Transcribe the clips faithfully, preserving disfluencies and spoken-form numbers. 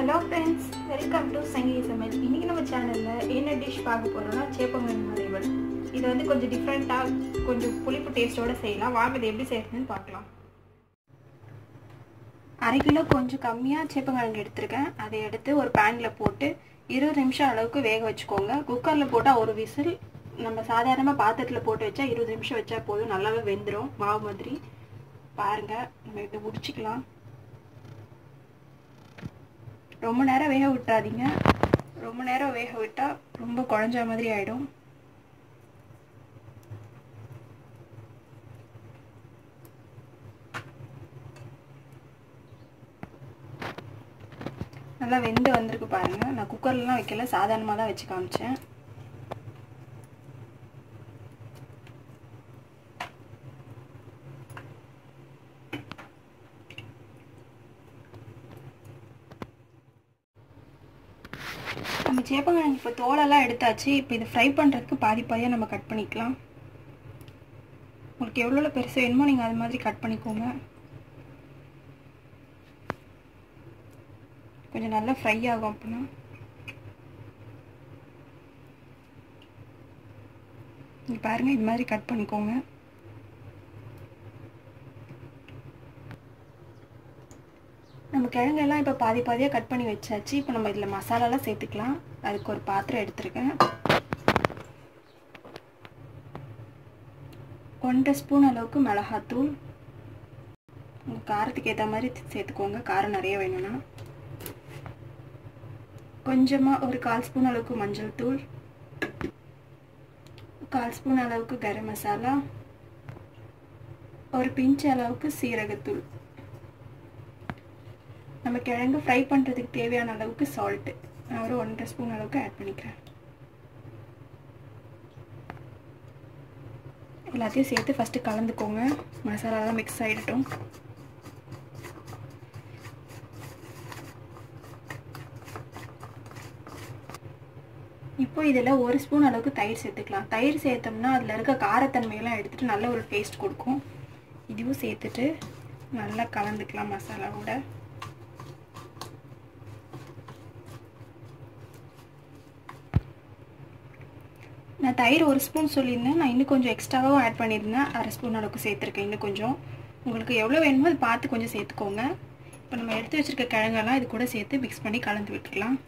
Hello friends, welcome to Sangeet Samayal. இன்னைக்கு நம்ம சேனல்ல என்ன டிஷ் பார்க்க போறோம்னா சேப்பங்கிழங்கு வறுவல். இது வந்து கொஞ்சம் டிஃபரண்டா கொஞ்சம் புளிப்பு டேஸ்டோட செய்யலாம். வாங்க இது எப்படி செய்யறதுன்னு பார்க்கலாம். அரை கிலோ கொஞ்சம் கம்மியா சேப்பங்கிழங்கு எடுத்துர்க்கேன். அதை எடுத்து ஒரு panல போட்டு இருபது நிமிஷம் அளவுக்கு வேக வச்சுக்கோங்க. குக்கர்ல போட்டா ஒரு விசில், நம்ம சாதாரணமா பாத்திரத்துல போட்டு வச்சா இருபது நிமிஷம் வச்சா போதும், நல்லாவே வெந்துரும் மாவு மாதிரி. பாருங்க, நம்ம இத உரிச்சிக்கலாம். ரொம்ப நேரம் வேக விட்டாதீங்க. ரொம்ப நேரம் வேக விட்டா ரொம்ப குழஞ்ச மாதிரி ஆயிடும். நல்லா வெந்து வந்திருக்கு பாருங்க. நான் குக்கர்லலாம் வைக்கல, சாதாரணமா தான் வச்சு காமிச்சேன். நம்ம சேப்பங்கிழங்கு இப்போ தோலெல்லாம் எடுத்தாச்சு. இப்போ இதை ஃப்ரை பண்ணுறதுக்கு பாதி பாதியாக நம்ம கட் பண்ணிக்கலாம். உங்களுக்கு எவ்வளோ பெருசு வேணுமோ நீங்கள் அது மாதிரி கட் பண்ணிக்கோங்க. கொஞ்சம் நல்லா ஃப்ரை ஆகும். அப்படின்னா இங்கே பாருங்கள், இது மாதிரி கட் பண்ணிக்கோங்க. நம்ம கிழங்கெல்லாம் இப்போ பாதி பாதியாக கட் பண்ணி வச்சாச்சு. இப்போ நம்ம இதில் மசாலாலாம் சேர்த்துக்கலாம். அதுக்கு ஒரு பாத்திரம் எடுத்துருக்கேன். ஒன்றரை ஸ்பூன் அளவுக்கு மிளகாத்தூள், உங்கள் காரத்துக்கு ஏற்ற மாதிரி சேர்த்துக்கோங்க, காரம் நிறைய வேணும்னா. கொஞ்சமாக ஒரு கால் ஸ்பூன் அளவுக்கு மஞ்சள் தூள், கால் ஸ்பூன் அளவுக்கு கரம் மசாலா, ஒரு பிஞ்ச் அளவுக்கு சீரகத்தூள், நம்ம கிழங்கு ஃப்ரை பண்ணுறதுக்கு தேவையான அளவுக்கு சால்ட்டு நான் ஒரு ஒன்றரை ஸ்பூன் அளவுக்கு ஆட் பண்ணிக்கிறேன். எல்லாத்தையும் சேர்த்து ஃபஸ்ட்டு கலந்துக்கோங்க. மசாலாலாம் மிக்ஸ் ஆகிடட்டும். இப்போ இதில் ஒரு ஸ்பூன் அளவுக்கு தயிர் சேர்த்துக்கலாம். தயிர் சேர்த்தோம்னா அதில் இருக்க காரத்தன்மையெல்லாம் எடுத்துகிட்டு நல்ல ஒரு டேஸ்ட் கொடுக்கும். இதுவும் சேர்த்துட்டு நல்லா கலந்துக்கலாம் மசாலாவோட. நான் தயிர் ஒரு ஸ்பூன் சொல்லியிருந்தேன், நான் இன்னும் கொஞ்சம் எக்ஸ்ட்ராவும் ஆட் பண்ணியிருந்தேன். அரை ஸ்பூன் அளவுக்கு சேர்த்துருக்கேன். இன்னும் கொஞ்சம் உங்களுக்கு எவ்வளோ வேணுமோ அது பார்த்து கொஞ்சம் சேர்த்துக்கோங்க. இப்போ நம்ம எடுத்து வச்சுருக்க கிழங்கெல்லாம் இது கூட சேர்த்து மிக்ஸ் பண்ணி கலந்து விட்டுக்கலாம்.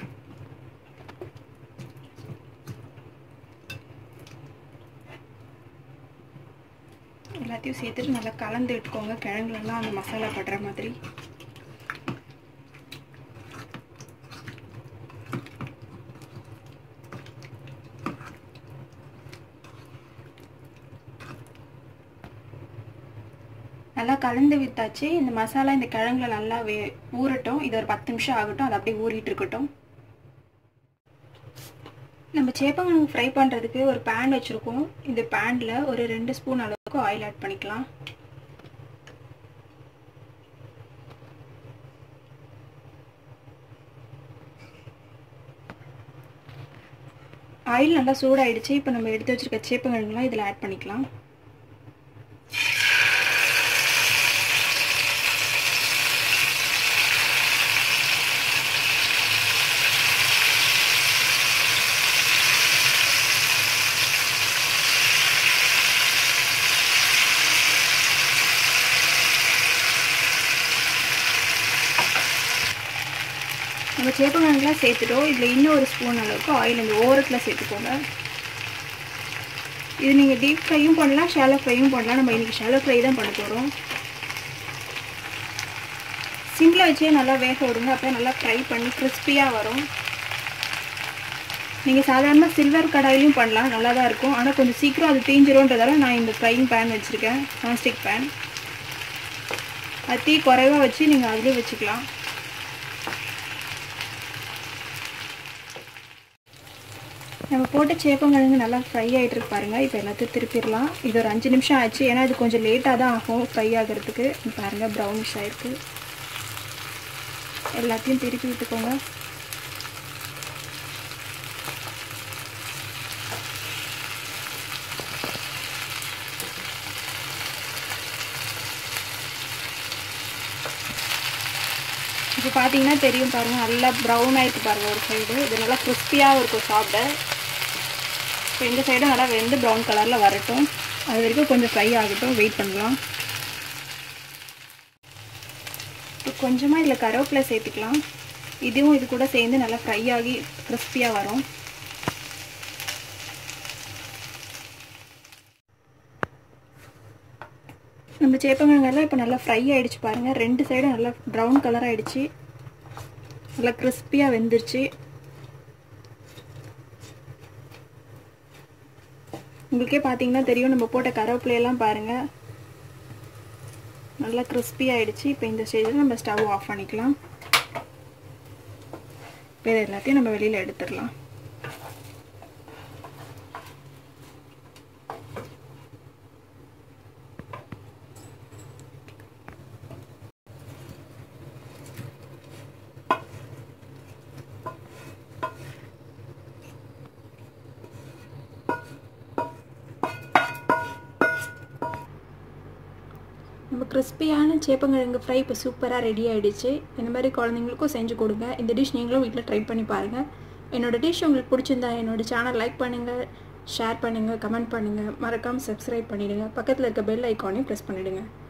எல்லாத்தையும் சேர்த்துட்டு நல்லா கலந்து விட்டுக்கோங்க, கிழங்குலாம் அந்த மசாலா படுற மாதிரி. நல்லா கலந்து விட்டாச்சு. இந்த மசாலா இந்த கிழங்குல நல்லா வே ஊறட்டும். இது ஒரு பத்து நிமிஷம் ஆகட்டும். அது அப்படியே ஊறிட்டு இருக்கட்டும். நம்ம சேப்பங்கிழங்கு ஃப்ரை பண்ணுறதுக்கு ஒரு பேன் வச்சுருக்கோம். இந்த பேனில் ஒரு ரெண்டு ஸ்பூன் அளவுக்கு ஆயில் ஆட் பண்ணிக்கலாம். ஆயில் நல்லா சூடாயிடுச்சு. இப்போ நம்ம எடுத்து வச்சுருக்க சேப்பங்கிழங்குலாம் இதில் ஆட் பண்ணிக்கலாம். நம்ம சேப்பங்கிழங்குலாம் சேர்த்துட்டோம். இதில் இன்னும் ஒரு ஸ்பூன் அளவுக்கு ஆயில் இந்த ஓரத்தில் சேர்த்துக்கோங்க. இது நீங்கள் டீப் ஃப்ரையும் பண்ணலாம், ஷாலோ ஃப்ரையும் பண்ணலாம். நம்ம இன்றைக்கி ஷாலோ ஃப்ரை தான் பண்ண போகிறோம். சிம்மில் வச்சே நல்லா வேக விடுங்க. அப்போ நல்லா ஃப்ரை பண்ணி கிறிஸ்பியாக வரும். நீங்கள் சாதாரண சில்வர் கடாயிலையும் பண்ணலாம், நல்லா தான் இருக்கும். ஆனால் கொஞ்சம் சீக்கிரம் அது தீஞ்சிரும்ன்றதால நான் இந்த ஃப்ரைங் பேன் வச்சுருக்கேன், நான்ஸ்டிக் பேன். அது தீ குறைவாக வச்சு நீங்கள் அதிலே வச்சுக்கலாம். நம்ம போட்ட சேப்பங்கிழங்கு நல்லா ஃப்ரை ஆகிட்டு இருக்கு பாருங்கள். இப்போ எல்லாத்தையும் திருப்பிடலாம். இது ஒரு அஞ்சு நிமிஷம் ஆச்சு, ஏன்னா இது கொஞ்சம் லேட்டாக தான் ஆகும் ஃப்ரை ஆகிறதுக்கு. பாருங்கள், ப்ரௌனிஷ் ஆகிருக்கு. எல்லாத்தையும் திருப்பி விட்டுக்கோங்க. இப்போ பார்த்தீங்கன்னா தெரியும் பாருங்கள், நல்லா ப்ரௌன் ஆகிருக்கு பாருங்கள் ஒரு சைடு. இது நல்லா கிறிஸ்பியாகவும் இருக்கும் சாப்பிட. இப்போ இந்த சைடும் நல்லா வெந்து ப்ரௌன் கலரில் வரட்டும். அது வரைக்கும் கொஞ்சம் ஃப்ரை ஆகட்டும், வெயிட் பண்ணலாம். இப்போ கொஞ்சமாக இதில் கருவேப்பிலை சேர்த்துக்கலாம். இதுவும் இது கூட சேர்ந்து நல்லா ஃப்ரை ஆகி கிறிஸ்பியாக வரும். நம்ம சேப்பங்கிழங்கெல்லாம் இப்போ நல்லா ஃப்ரை ஆகிடுச்சு பாருங்கள். ரெண்டு சைடும் நல்லா ப்ரௌன் கலர் ஆகிடுச்சு, நல்லா கிறிஸ்பியாக வெந்துருச்சு. உங்களுக்கே பார்த்தீங்கன்னா தெரியும், நம்ம போட்ட கருவேப்பிலையெல்லாம் பாருங்கள் நல்லா கிறிஸ்பியாக ஆகிடுச்சு. இப்போ இந்த ஸ்டேஜில் நம்ம ஸ்டவ் ஆஃப் பண்ணிக்கலாம். இப்போ இது எல்லாத்தையும் நம்ம வெளியில் எடுத்துடலாம். நம்ம கிறிஸ்பியான சேப்பங்கிழங்கு ஃப்ரை இப்போ சூப்பராக ரெடி ஆகிடுச்சு. இந்த மாதிரி குழந்தைங்களுக்கும் செஞ்சு கொடுங்க. இந்த டிஷ் நீங்களும் வீட்டில் ட்ரை பண்ணி பாருங்கள். என்னோடய டிஷ் உங்களுக்கு பிடிச்சிருந்தா என்னோடய சேனல் லைக் பண்ணுங்கள், ஷேர் பண்ணுங்கள், கமெண்ட் பண்ணுங்கள், மறக்காமல் சப்ஸ்கிரைப் பண்ணிவிடுங்க. பக்கத்தில் இருக்க பெல் ஐக்கானையும் ப்ரெஸ் பண்ணிவிடுங்க.